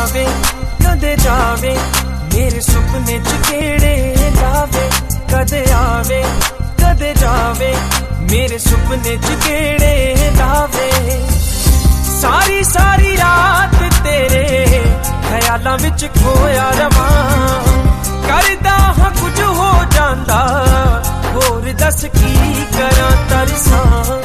आवे कदे जावे मेरे सुपने च केड़े लावे, कदे आवे कदे जावे मेरे सुपने च केड़े लावे। सारी सारी रात तेरे ख्यालां विच खोया रवां, करदा हां कुछ हो जांदा होर दस की करां तरसां।